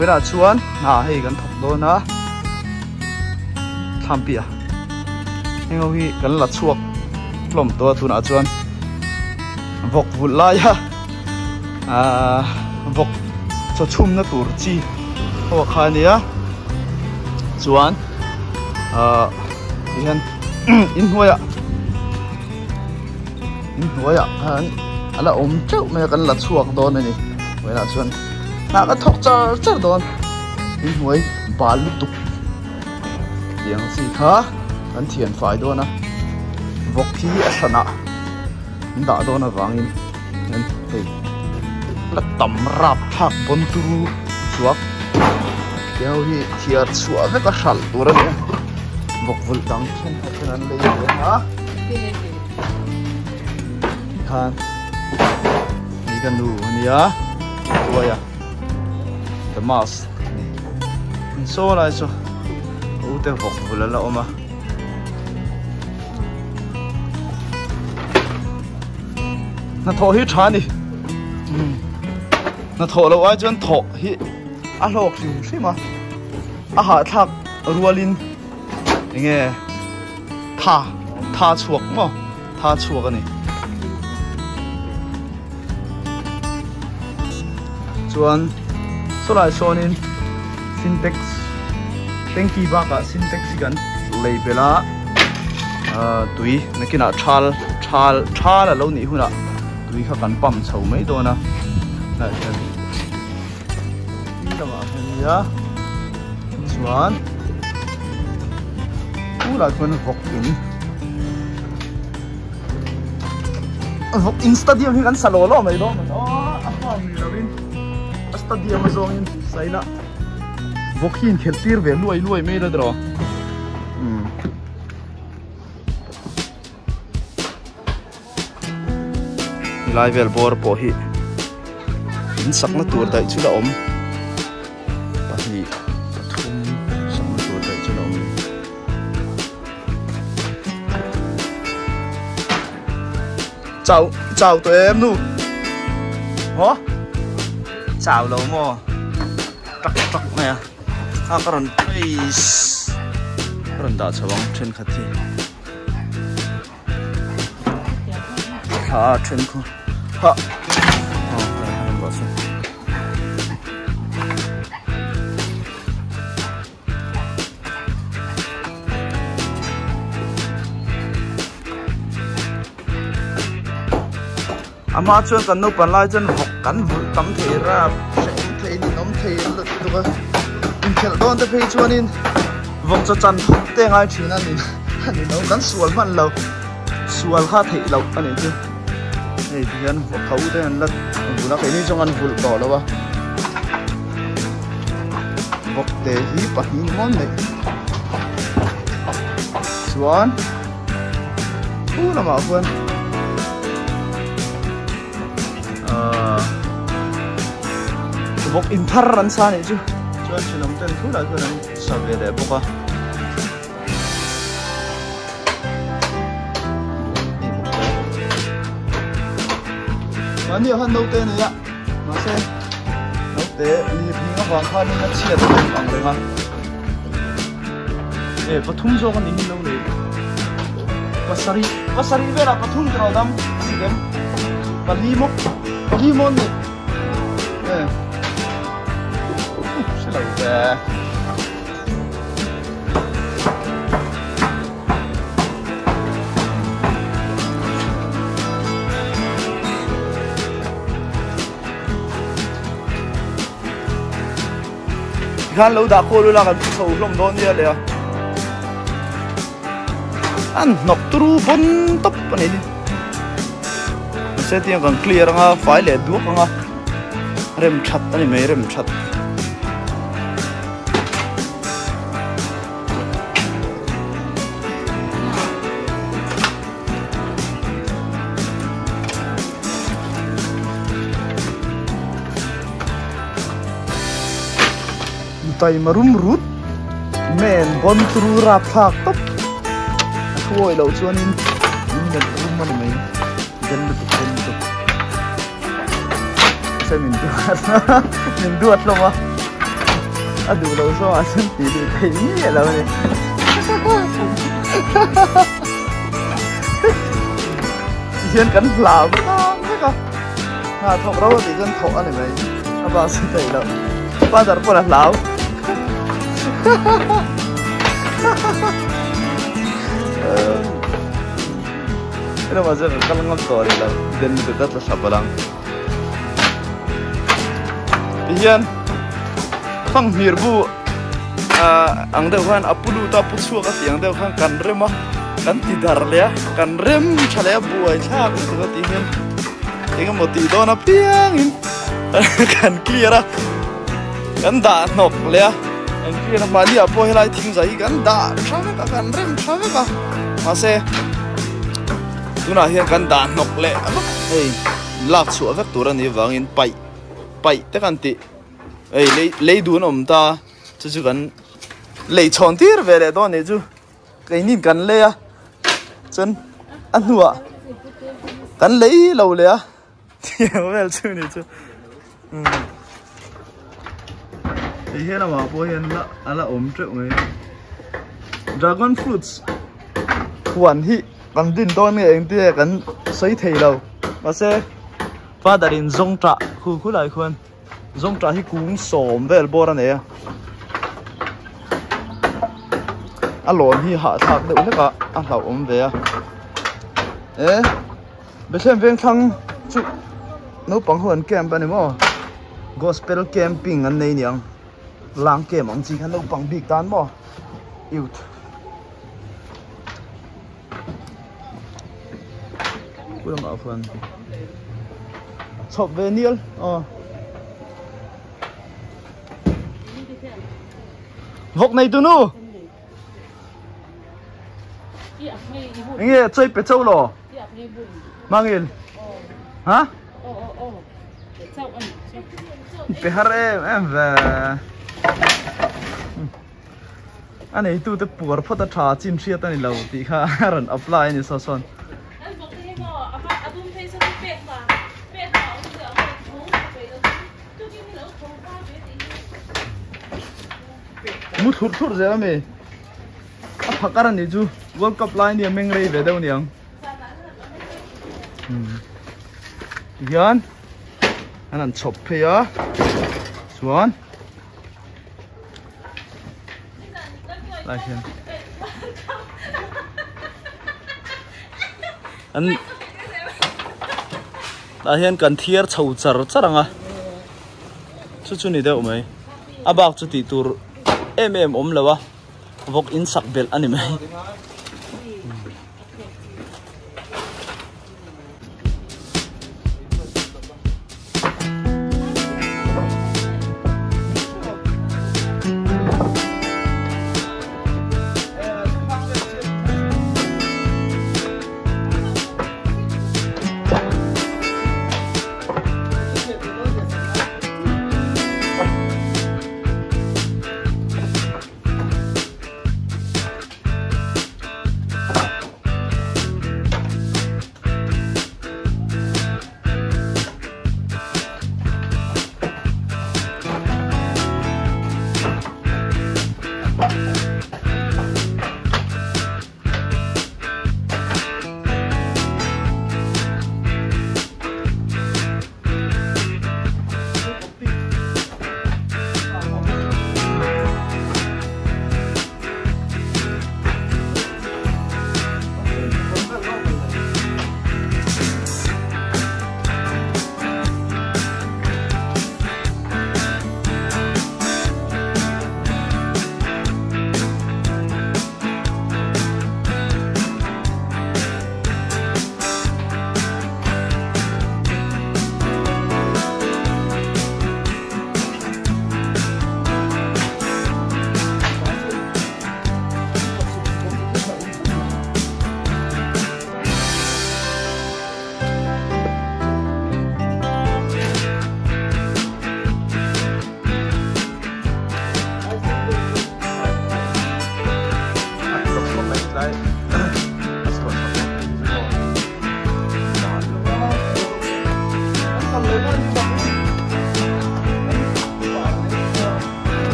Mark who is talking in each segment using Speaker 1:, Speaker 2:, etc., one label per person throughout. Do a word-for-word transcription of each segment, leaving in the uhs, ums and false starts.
Speaker 1: เวลาชวนหาให้กันถกโดนนะทำเปียให้เขาพี่กันหลัดช่วงกล่อมตัวทุนอาชวนบกวุ่นลายฮะอ่าบกจะชุ่มนะตัวจีเพราะว่าคราวนี้ชวนอ่าที่เห็นอินหัวอ่ะอินหัวอ่ะฮันอะไรอมเจ้าไม่กันหลัดช่วงโดนนี่เวลาชวนน่าก็ถกจะจะโดนอินหัวบาลุตุกอย่างสิคะอันเทียนฝ่ายโดนนะบกที่อัศนะด่าโดนนะวังอินเห็นเฮ้ยแล้วตำรับผักบนตูสวกเดี๋ยวที่เทียร์สวกก็สั่นตัวเนี่ยบกวุ่นดังเช่นเช่นนั้นเลยนะคันนี่กันดูนี่อ่ะตัวอ่ะ the mouse นี่มันโซ่อะไรโซ่โอ้แต่บกวุ่นแล้วละออกมาน่าโถหิชานี่น่าโถเราไว้จนโถหิอาโลกอยู่ใช่ไหมอาหารทักรัวลินยังไงท่าท่าชวกมั้งท่าชวกกันนี่ส่วนส่วนอะไรส่วนนี้ซินเท็กซ์เต็งกี้บ้ากับซินเท็กซ์กันเลยเวลาตุยนักกินอ่ะชาลชาลชาลแล้วนี่หุ่นอ่ะตุยเขากันปั๊มเฉาไม่โดนนะนั่นเองนี่ละมั้งเนี่ยส่วนผู้หลายคนหกอินหกอินสตาเดียมที่กันสโลว์ล้อไม่ล้อมันอ๋ออ่ะฟังนี่ละวินสตาเดียมมาส่งอินใส่ละหกอินเข็ดตีร์เวรวยรวยไม่ได้หรออืมลายเวลบอร์ปอฮีอินสักนัดตัวได้ชุดละอมปะฮีปะทุ่มสักนัดตัวได้ชุดละอมเจ้าเจ้าตัวเอ็มนู่ฮะเจ้าเราโม่ตักตักไหมอ่ะอากาศไปกรันดาชวังเช่นขัดที่ขาเช่นคุณฮะอ๋อได้ทำแบบนี้อามาชวนกันนุปันไล่จนหกกันหุ่นตั้มเทราบเช่นเทนน้ำเทนลุตัวอินเทลโดนแต่เพย์ชวนินวงจะจันทร์เต้งไอชีนั่นนี่อันนี้เรากันสวนมันเราสวนข้าเทเราอันนี้คือเฮ้ยที่นั่นเขาเต้นแล้วหุ่นนักเตะนี่จงอันหุ่นต่อแล้ววะบอกเตะฮีปะฮีมันเลยสวนพูดละมาเพื่อนบอกอินทารันซานี่จูชวนชวนน้ำเต้นทุกอย่างคือนั้นสบายเลยบอกว่าวันนี้ฮันน้ำเต้นเนี่ยมาเซ่น้ำเต้นรีบนี่ก็วางข้าวนี่มาเชียร์ตัวเองเลยมั้งเอ๊ะปฐุมโจกันนี่เราเลยปัสสรีปัสสรีเวลาปฐุมเราดำสิเกมปลีมกปลีมอนนี่เอ๊ะใช่เลยแต่看老大哥都那个手弄多啲เลยอ่ะอันนกตรูบนต๊อบอันนี้ดิเซตยังกันเคลียร์งาไฟล์เลยดูงาเริ่มชัดอันนี้ไม่เริ่มชัดไตมารุมรุดแม่นบนตรูราพากต๊อบช่วยเราชวนนินนี่มันรุมมันไหมเดินดุเดินดุใช่มินดวดมินดวดหรอวะ à đủ lâu số à xin tí đi thấy nhẹ lâu này Hiền cắn lão cái đó thế cơ à thọc đâu thì dân thọ này mày à bao xin thấy đâu bao giờ nó là lão cái đó mà giờ cái lăng ngọc to đi là đến từ đất là sập lăng Hiền phăng miệt bu à ang đều khan apulu ta putsua cái tiếng đều khan cần rem á cần tì dar lẽ cần rem chale bu ai cha cái cái tiếng tiếng một tí đó nó piang in cần clear á cần đã nọc lẽ cần clear mà đi à po helai thing zai cần đã sao cái cần rem sao cái mà xe tu na hiền cần đã nọc lẽ ấy lạc sủa vắt tu ra này vang in pai pai te kan ti ei lấy lấy đuôn om ta chú chú cần lấy chọn tiệt về để đó này chú cái nhìn cần lấy à chân ăn hùa cần lấy lâu lấy à thì về chú này chú thì hiện là mà bố hiện là là ốm triệu người dragon fruits hoàn hi cần tin tôi này anh tiếc cần sấy thầy lâu mà sẽ phát đến rong trạ khu khu lại khuôn rong trà hi cũng sòm về bò ra này à lon hi hạ thạc được nữa cả à lẩu ôm về ế bây giờ về thằng chú nấu bằng hồn kem bên này mà gospel camping anh này nhỉ lang kem ông chỉ khăn nấu bằng big tan mà yêu cũng là phần chọc về niel ờ vok này tu nu nghe chơi bể châu lò mang in hả bể har em em về anh ấy tu tập bùa phát trà chim chia tay lâu thì khá rần apply này sao son mút hút hút ra mày à phát cái này chú World Cup line đi mình lấy về đâu nhỉ Hiền anh ăn chop phải á xuống lại Hiền anh lại Hiền cần thier chầu char char à chú chú này đâu mày à bác chú tí tur em em ôm lâu à vok in sắc bel anh em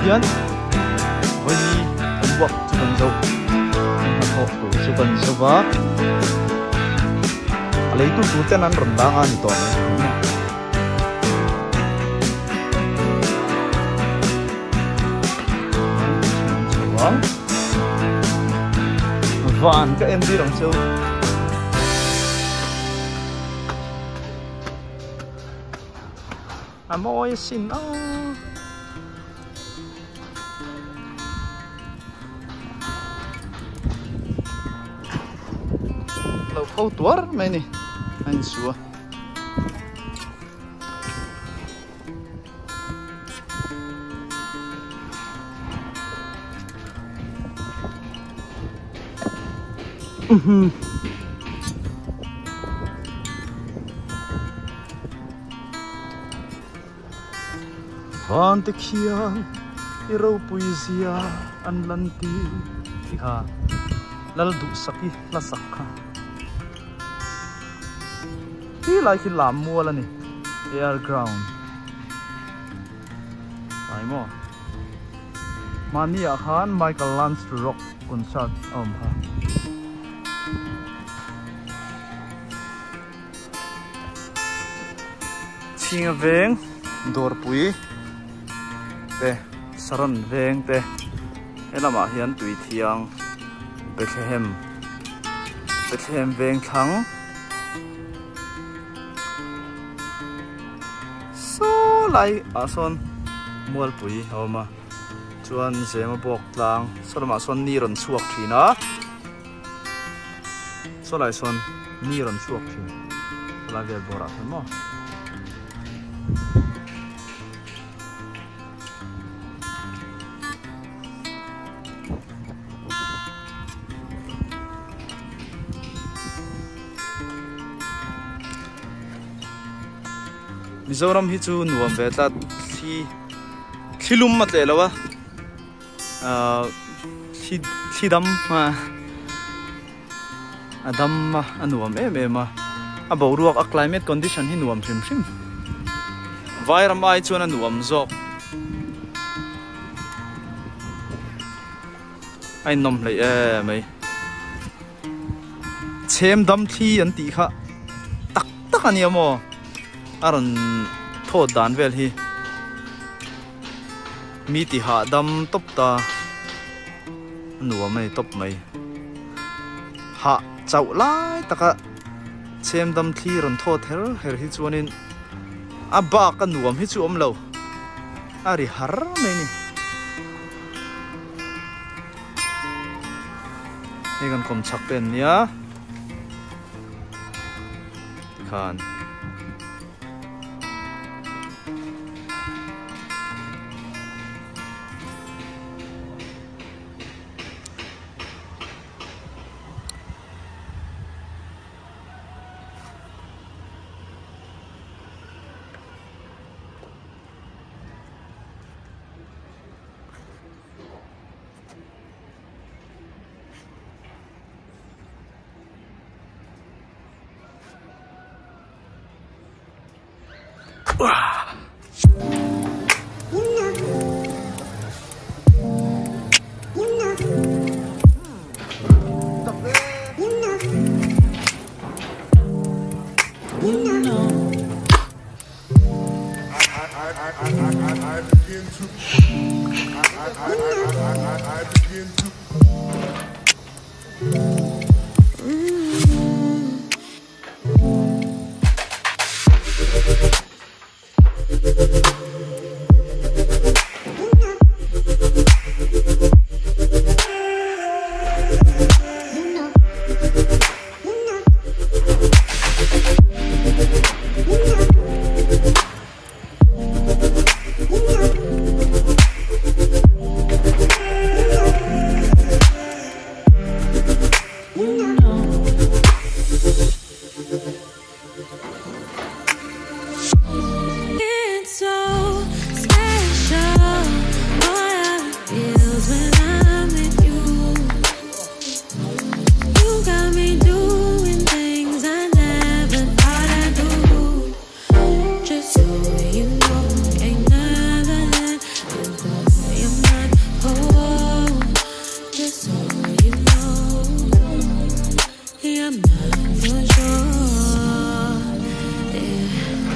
Speaker 1: hiền với đi thằng buộc cho con dâu thằng họ của cho con dâu vợ lấy tu tu tên ăn rầm đang ăn to này vâng vạn các em đi đằng sau à môi xin nó lâu khâu tuar mày nè anh xua Van te khiang irau puizia an lanti iha lal du saki la sakha hi lai khi lam mua la ni air ground ai mo mani a khan Michael Lance rock concert om ha chinga veng dor pui te saron veng te elama hian tui thiang Bethlehem Bethlehem veng thang so lai ason mual pui homa chuan zema bok tlang solama son ni ron chuak thina so lai son ni ron chuak thin la vel bora mo Mizoram hi chu nuam ve tla thi thilum mat le lawa a thi thidam ma adam ma anuam em em ma a boruak a climate condition hi nuam hrim hrim vairam ai chuan anuam zok ai nom le e mai chem dam thi an ti kha tak tak ani mo aron thod dan vel hi mi ti ha dam top ta nuwa mai top mai ha chau lai taka chem dam thi ron thod her her hi chuanin a ba ka nuam hi chu om lo ari har mai ni he kan kom chak pen nia khan
Speaker 2: You're mine for sure. Yeah.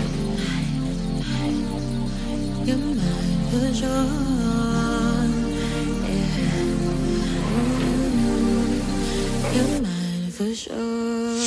Speaker 2: You're mine for sure. Yeah. You're mine for sure.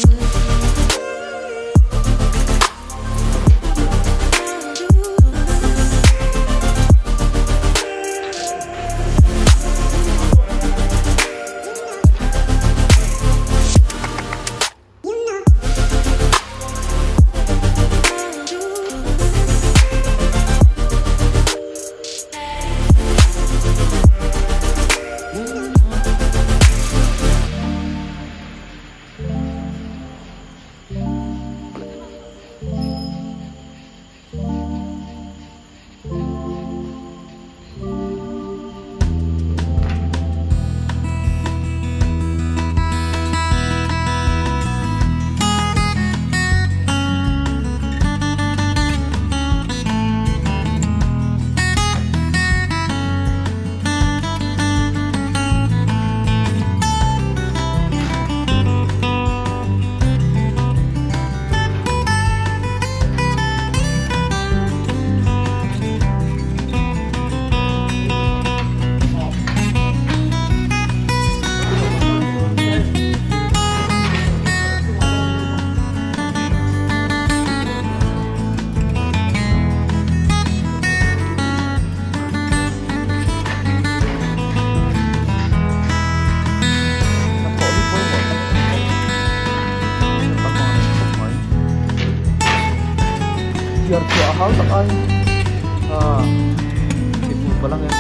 Speaker 1: Biar dua hal tak ay. Ah, ibu pa lang yan.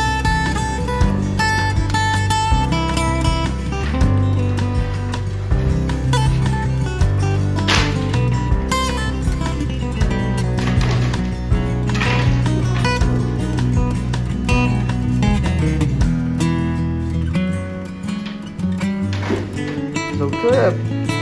Speaker 1: So good.